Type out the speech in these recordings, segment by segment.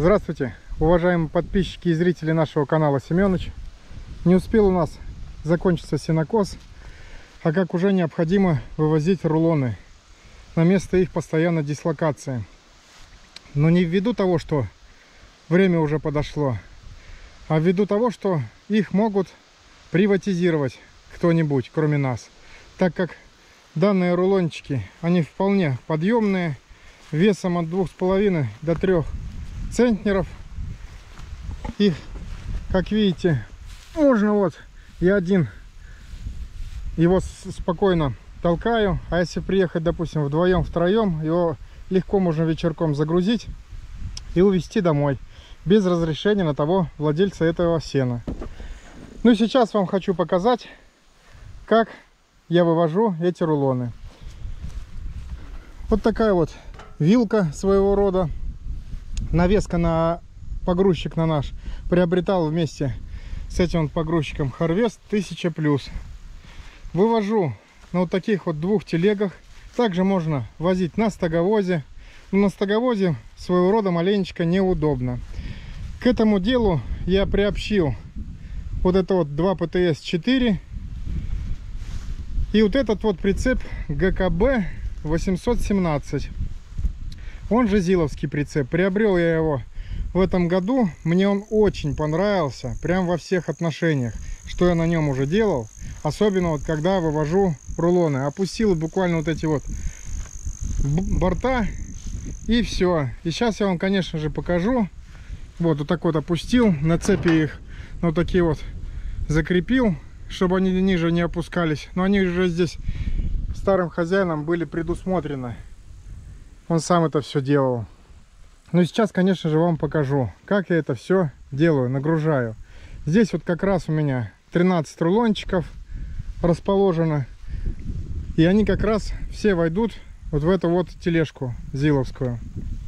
Здравствуйте, уважаемые подписчики и зрители нашего канала Семёныч. Не успел у нас закончиться сенокос, а как уже необходимо вывозить рулоны на место их постоянной дислокации. Но не ввиду того, что время уже подошло, а ввиду того, что их могут приватизировать кто-нибудь, кроме нас. Так как данные рулончики, они вполне подъемные, весом от 2,5 до 3 центнеров. Их, как видите, можно вот я один его спокойно толкаю, а если приехать, допустим, вдвоем, втроем, его легко можно вечерком загрузить и увезти домой без разрешения на того владельца этого сена. Ну и сейчас вам хочу показать, как я вывожу эти рулоны. Вот такая вот вилка своего рода. Навеска на погрузчик на наш приобретал вместе с этим погрузчиком Harvest 1000+. Вывожу на вот таких вот 2 телегах. Также можно возить на стоговозе. Но на стоговозе своего рода маленечко неудобно. К этому делу я приобщил вот это вот 2 ПТС-4 и вот этот вот прицеп ГКБ 817. Он же зиловский прицеп. Приобрел я его в этом году. Мне он очень понравился, прям во всех отношениях, что я на нем уже делал. Особенно вот когда вывожу рулоны. Опустил буквально вот эти вот борта и все. И сейчас я вам, конечно же, покажу. Вот так вот опустил, на цепи их вот такие вот закрепил, чтобы они ниже не опускались. Но они уже здесь старым хозяином были предусмотрены. Он сам это все делал. Но сейчас, конечно же, вам покажу, как я это все делаю, нагружаю. Здесь вот как раз у меня 13 рулончиков расположено. И они как раз все войдут вот в эту вот тележку зиловскую.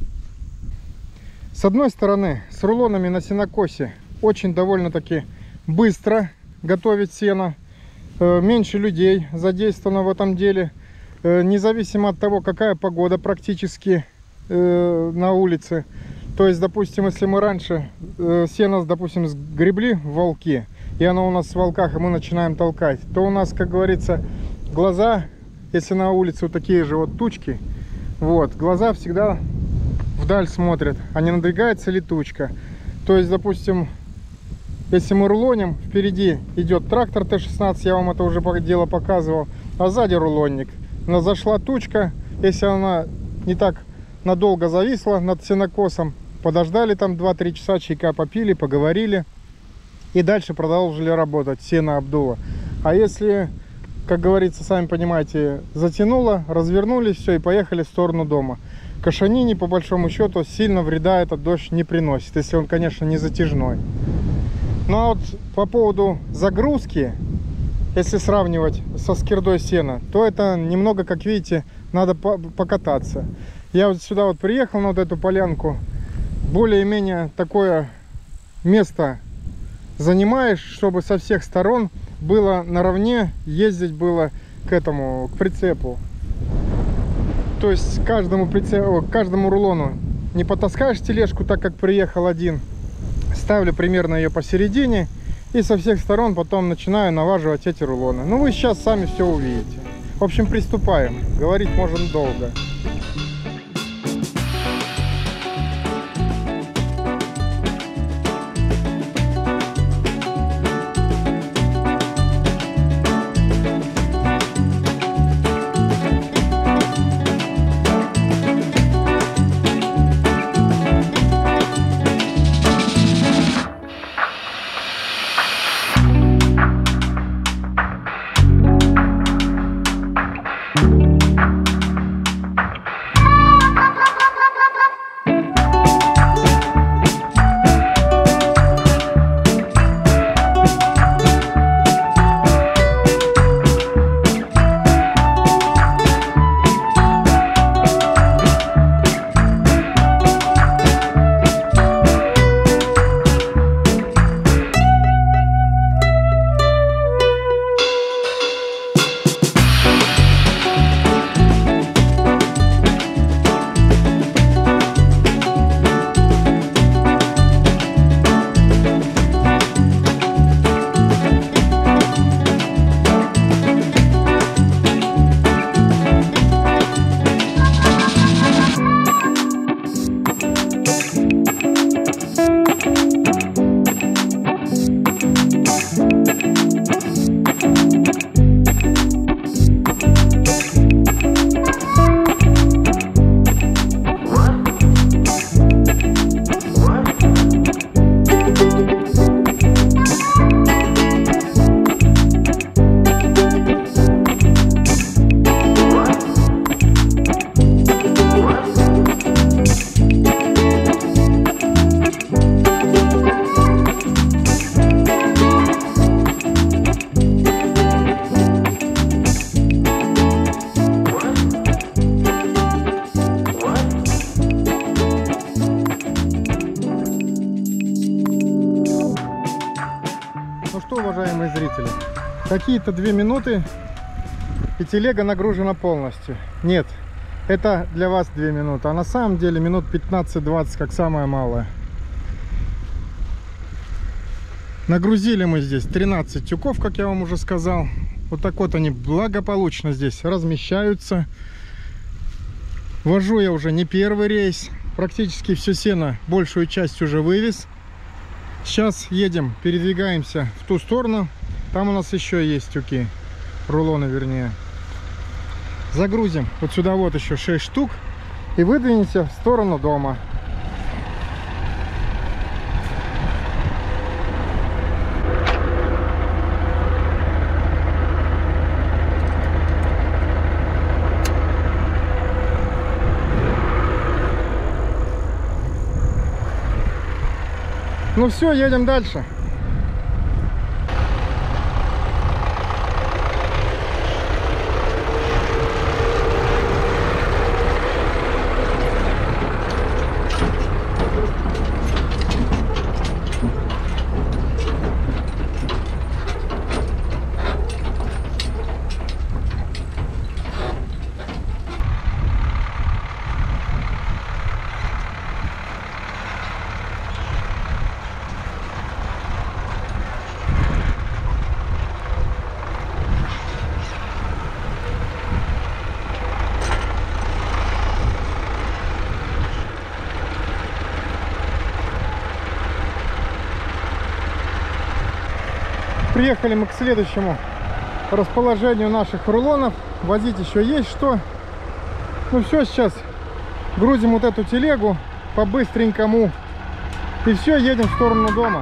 С одной стороны, с рулонами на сенокосе очень довольно-таки быстро готовить сено. Меньше людей задействовано в этом деле. Независимо от того, какая погода практически на улице. То есть, допустим, если мы раньше сено, допустим, сгребли в волки, и оно у нас в волках, и мы начинаем толкать, то у нас, как говорится, глаза, если на улице вот такие же вот тучки, вот, глаза всегда вдаль смотрят, а не надвигается ли тучка. То есть, допустим, если мы рулоним, впереди идет трактор Т-16, я вам это уже дело показывал, а сзади рулонник. Но зашла тучка, если она не так надолго зависла над сенокосом, подождали там 2-3 часа, чайка попили, поговорили и дальше продолжили работать, сено обдуло. А если, как говорится, сами понимаете, затянуло, развернулись, все и поехали в сторону дома. Кошанине, по большому счету, сильно вреда этот дождь не приносит, если он, конечно, не затяжной. Ну а вот по поводу загрузки, если сравнивать со скирдой сена, то это немного, как видите, надо покататься. Я вот сюда вот приехал на вот эту полянку, более-менее такое место занимаешь, чтобы со всех сторон было наравне, ездить было к прицепу. То есть каждому рулону не потаскаешь тележку, так как приехал один. Ставлю примерно ее посередине и со всех сторон потом начинаю наваживать эти рулоны. Ну вы сейчас сами все увидите. В общем, приступаем. Говорить можно долго. зрители. Какие-то 2 минуты, и телега нагружена полностью. Нет, это для вас 2 минуты, а на самом деле минут 15-20, как самое малое. Нагрузили мы здесь 13 тюков, как я вам уже сказал. Вот так вот они благополучно здесь размещаются. Вожу я уже не первый рейс. Практически все сено, большую часть уже вывез. Сейчас едем, передвигаемся в ту сторону. Там у нас еще есть тюки, рулоны вернее. Загрузим вот сюда вот еще 6 штук и выдвинемся в сторону дома. Ну все, едем дальше. Приехали мы к следующему расположению наших рулонов. Возить еще есть что. Ну все, сейчас грузим вот эту телегу по-быстренькому. И все, едем в сторону дома.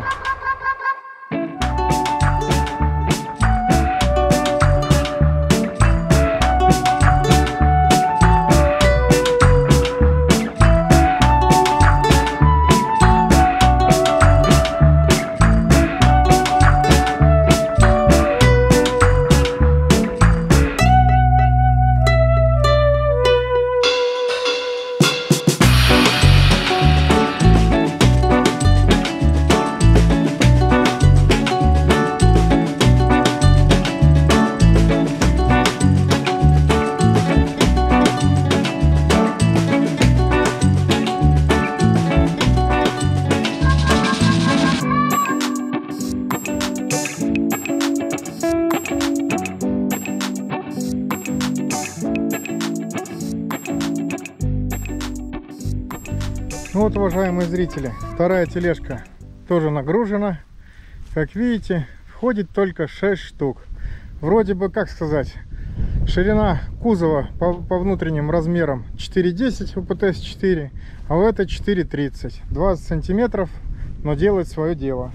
Ну вот, уважаемые зрители, вторая тележка тоже нагружена. Как видите, входит только 6 штук. Вроде бы, как сказать, ширина кузова по внутренним размерам 4,10 у ПТС-4, а у этой 4,30. 20 сантиметров, но делает свое дело.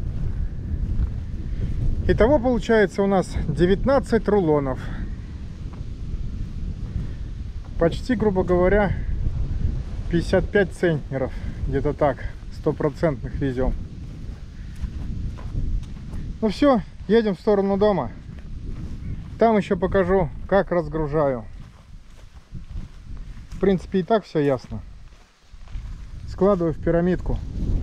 Итого получается у нас 19 рулонов. Почти, грубо говоря, 55 центнеров, где-то так, 100% везем. Ну все, едем в сторону дома. Там еще покажу, как разгружаю. В принципе, и так все ясно. Складываю в пирамидку.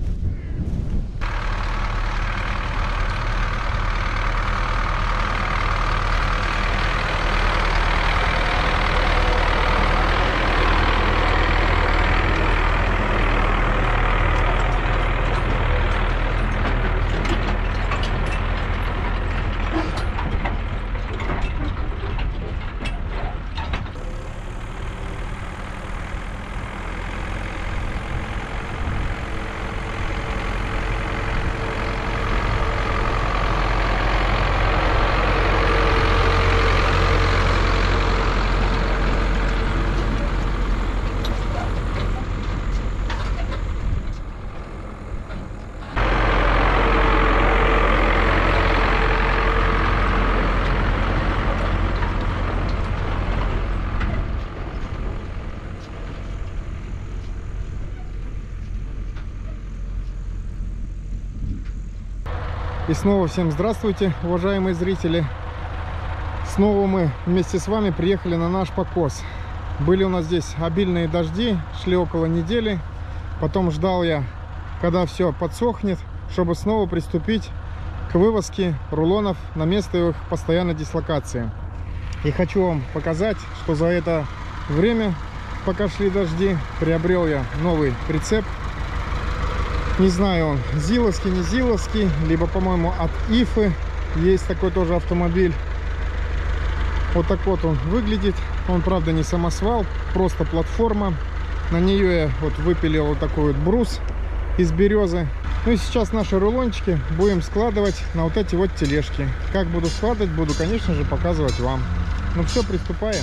И снова всем здравствуйте, уважаемые зрители. Снова мы вместе с вами приехали на наш покос. Были у нас здесь обильные дожди, шли около недели. Потом ждал я, когда все подсохнет, чтобы снова приступить к вывозке рулонов на место их постоянной дислокации. И хочу вам показать, что за это время, пока шли дожди, приобрел я новый прицеп. Не знаю, он зиловский, не зиловский, либо, по-моему, от Ифы. Есть такой тоже автомобиль. Вот так вот он выглядит. Он, правда, не самосвал, просто платформа. На нее я вот выпилил вот такой вот брус из березы. Ну и сейчас наши рулончики будем складывать на вот эти вот тележки. Как буду складывать, буду, конечно же, показывать вам. Ну все, приступаем.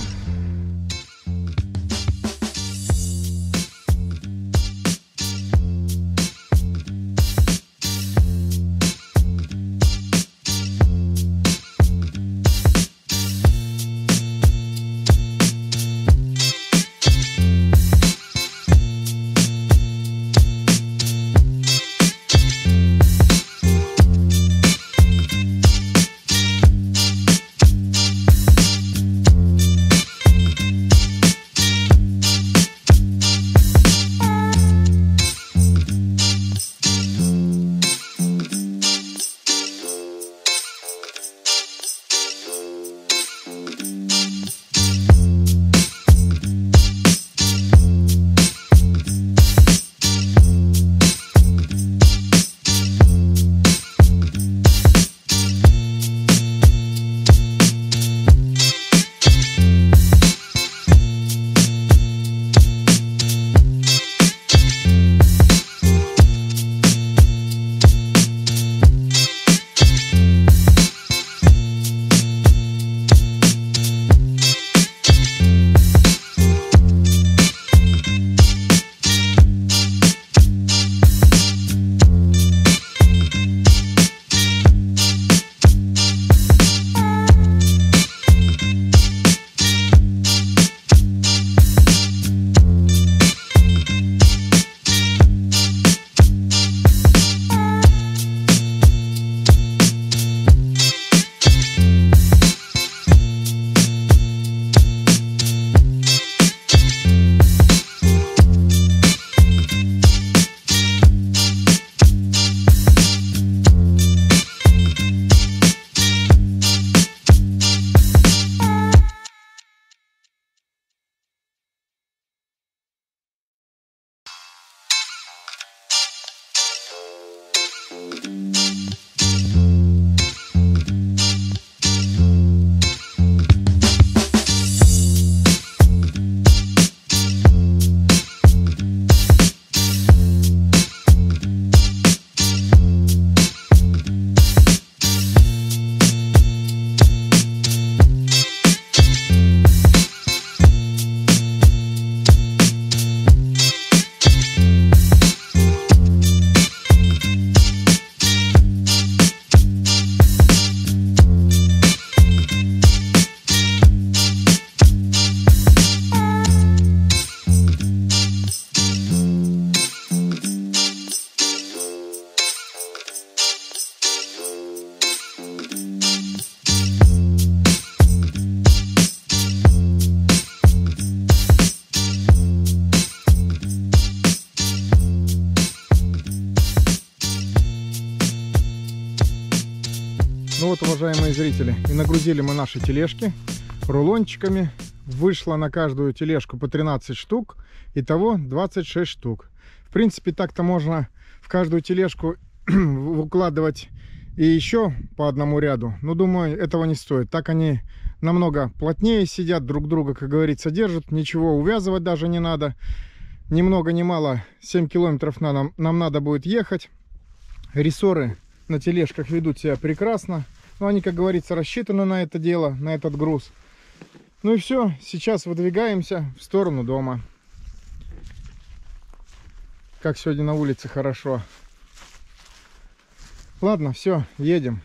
Ну вот, уважаемые зрители, и нагрузили мы наши тележки рулончиками. Вышло на каждую тележку по 13 штук. Итого 26 штук. В принципе, так-то можно в каждую тележку укладывать и еще по одному ряду. Но думаю, этого не стоит. Так они намного плотнее сидят, друг друга, как говорится, держат. Ничего увязывать даже не надо. Ни много ни мало 7 километров нам надо будет ехать. Рессоры на тележках ведут себя прекрасно. Но они, как говорится, рассчитаны на это дело, на этот груз. Ну и все, сейчас выдвигаемся в сторону дома. Как сегодня на улице хорошо. Ладно, все, едем.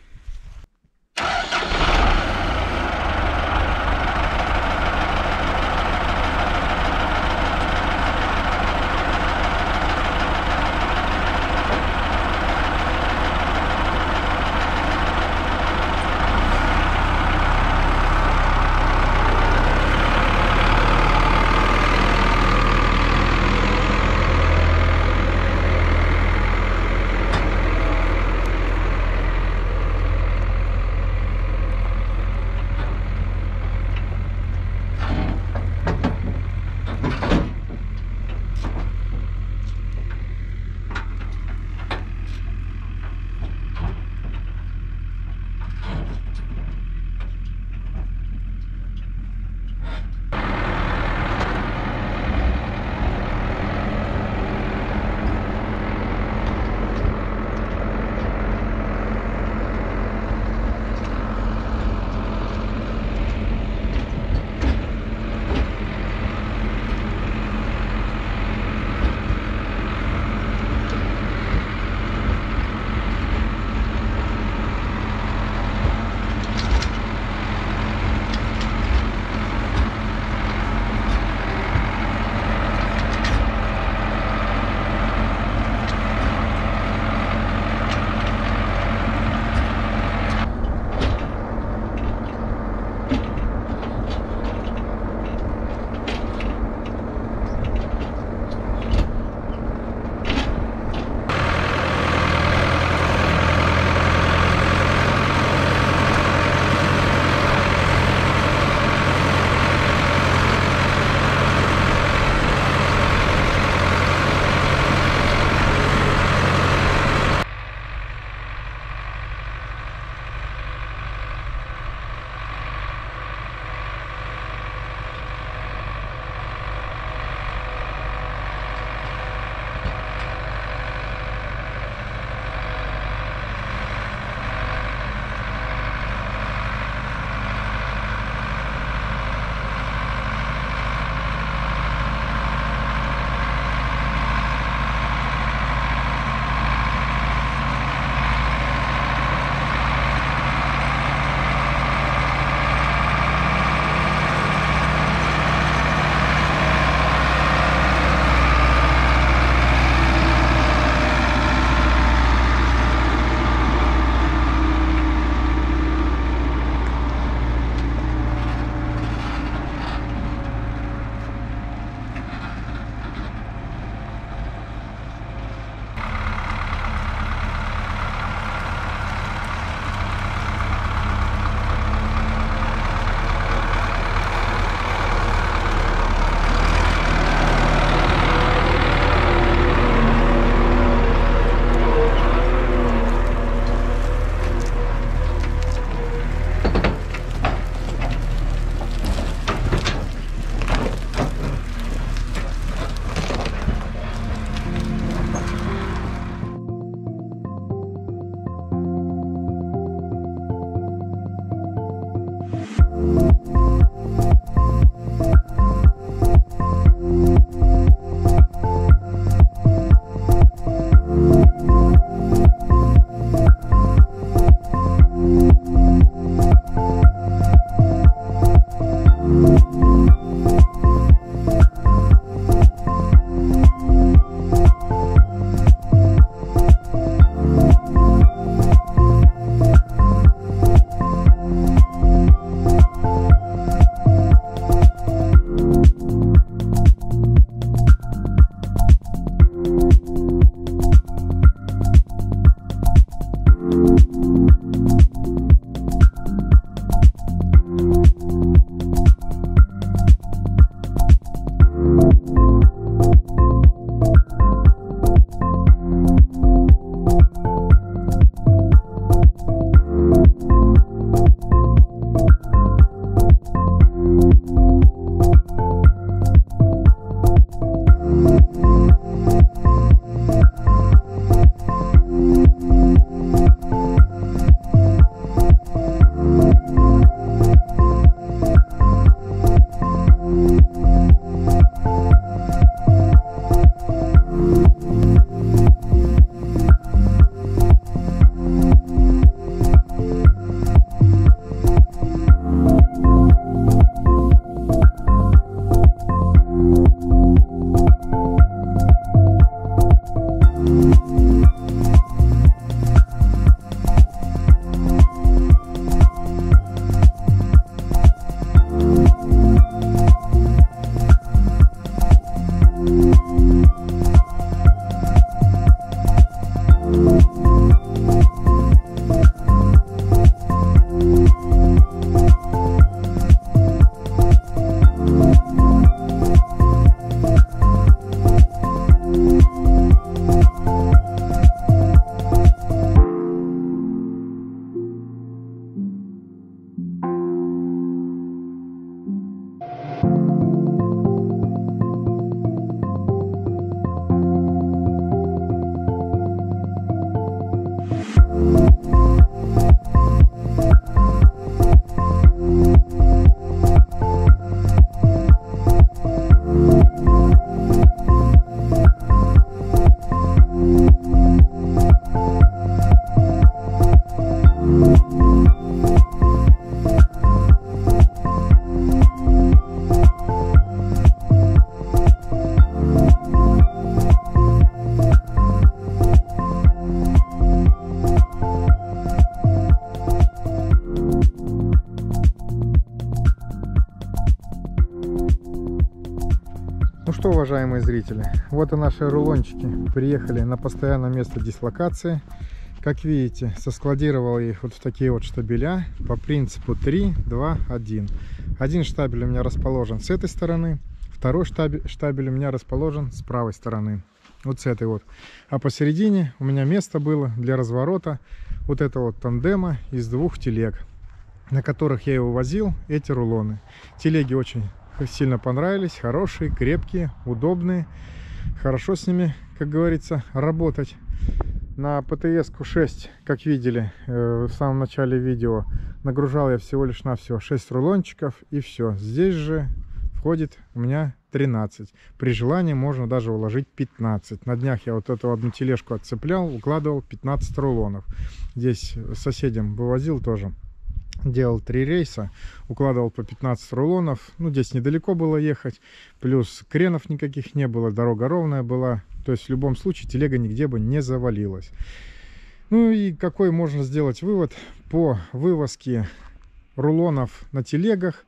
Ну что, уважаемые зрители, вот и наши рулончики приехали на постоянное место дислокации. Как видите, соскладировал я их вот в такие вот штабеля по принципу 3, 2, 1. Один штабель у меня расположен с этой стороны, второй штабель у меня расположен с правой стороны, вот с этой вот. А посередине у меня место было для разворота вот этого вот тандема из двух телег, на которых я его возил, эти рулоны. Телеги очень сильно понравились, хорошие, крепкие, удобные, хорошо с ними, как говорится, работать. На ПТС-ку 6, как видели в самом начале видео, нагружал я всего лишь навсего 6 рулончиков и все. Здесь же входит у меня 13. При желании можно даже уложить 15. На днях я вот эту одну тележку отцеплял, укладывал 15 рулонов. Здесь соседям вывозил тоже. Делал 3 рейса, укладывал по 15 рулонов. Ну, здесь недалеко было ехать. Плюс кренов никаких не было, дорога ровная была. То есть в любом случае телега нигде бы не завалилась. Ну и какой можно сделать вывод по вывозке рулонов на телегах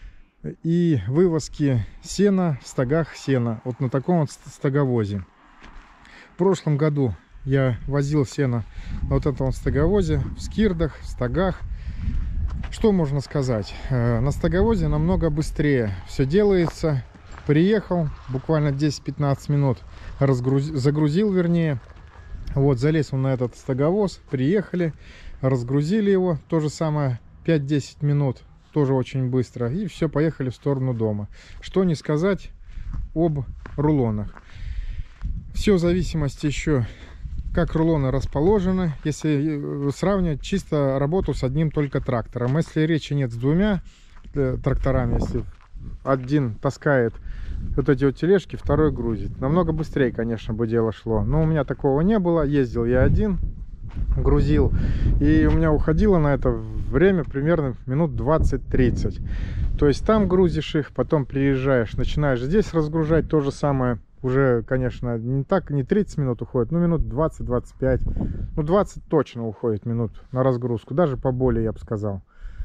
и вывозке сена в стогах сена. Вот на таком вот стоговозе. В прошлом году я возил сено на вот этом стоговозе, в скирдах, в стогах. Что можно сказать? На стоговозе намного быстрее все делается. Приехал, буквально 10-15 минут загрузил, вернее. Вот, залез он на этот стоговоз, приехали, разгрузили его. То же самое, 5-10 минут, тоже очень быстро. И все, поехали в сторону дома. Что не сказать об рулонах. Все в зависимости еще, как рулоны расположены, если сравнивать чисто работу с одним только трактором. Если речи нет с двумя тракторами, если один таскает вот эти вот тележки, второй грузит, намного быстрее, конечно, бы дело шло. Но у меня такого не было. Ездил я один, грузил, и у меня уходило на это время примерно минут 20-30. То есть там грузишь их, потом приезжаешь, начинаешь здесь разгружать. То же самое уже, конечно, не 30 минут уходит, но минут 20-25, ну 20 точно уходит минут на разгрузку, даже поболее, я бы сказал.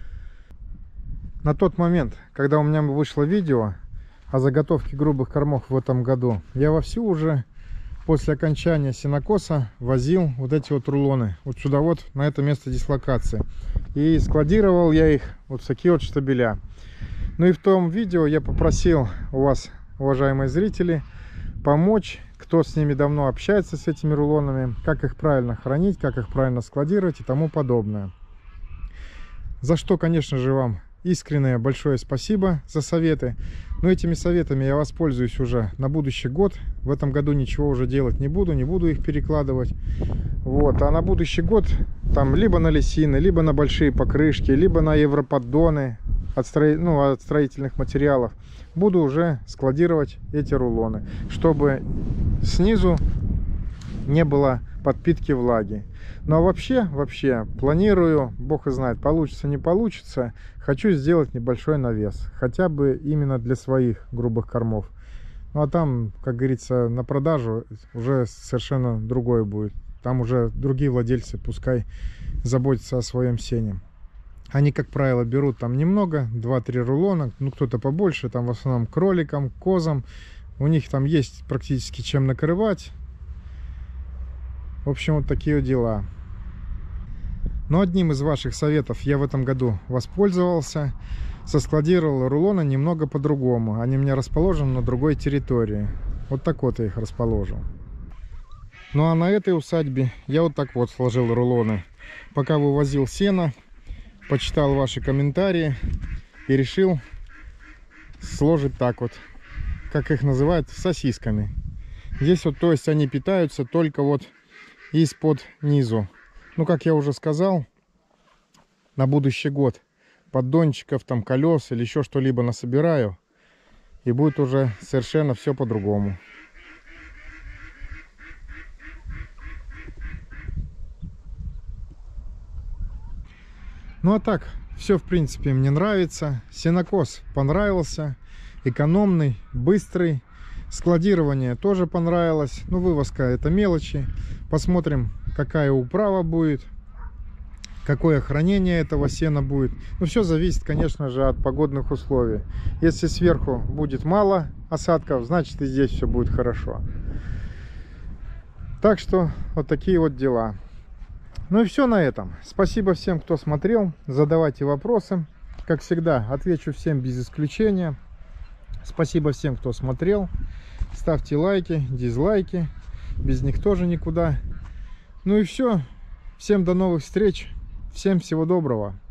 На тот момент, когда у меня вышло видео о заготовке грубых кормов в этом году, я вовсю уже после окончания сенокоса возил вот эти вот рулоны вот сюда вот, на это место дислокации. И складировал я их вот в такие вот штабеля. Ну и в том видео я попросил у вас, уважаемые зрители, помочь, кто с ними давно общается, с этими рулонами, как их правильно хранить, как их правильно складировать и тому подобное. За что, конечно же, вам искреннее большое спасибо за советы. Но этими советами я воспользуюсь уже на будущий год. В этом году ничего уже делать не буду их перекладывать. Вот. А на будущий год там либо на лесины, либо на большие покрышки, либо на европоддоны от строительных материалов буду уже складировать эти рулоны, чтобы снизу не было подпитки влаги. Ну а вообще планирую, бог и знает, получится не получится, хочу сделать небольшой навес, хотя бы именно для своих грубых кормов. Ну а там, как говорится, на продажу уже совершенно другое будет. Там уже другие владельцы пускай заботятся о своем сене. Они, как правило, берут там немного, 2-3 рулона, ну кто-то побольше, там в основном кроликам, козам. У них там есть практически чем накрывать. В общем, вот такие вот дела. Но одним из ваших советов я в этом году воспользовался. Соскладировал рулоны немного по-другому. Они у меня расположены на другой территории. Вот так вот я их расположил. Ну а на этой усадьбе я вот так вот сложил рулоны. Пока вывозил сено, почитал ваши комментарии и решил сложить так вот, как их называют, сосисками. Здесь вот, то есть они питаются только вот из-под низу. Ну, как я уже сказал, на будущий год поддончиков, там колес или еще что-либо насобираю, и будет уже совершенно все по-другому. Ну а так, все в принципе мне нравится. Сенокос понравился, экономный, быстрый. Складирование тоже понравилось. Ну, вывозка — это мелочи. Посмотрим, какая управа будет. какое хранение этого сена будет. Ну, все зависит, конечно же, от погодных условий. Если сверху будет мало осадков, значит и здесь все будет хорошо. Так что вот такие вот дела. Ну и все на этом. Спасибо всем, кто смотрел. Задавайте вопросы. Как всегда, отвечу всем без исключения. Спасибо всем, кто смотрел. Ставьте лайки, дизлайки. Без них тоже никуда. Ну и все. Всем до новых встреч. Всем всего доброго.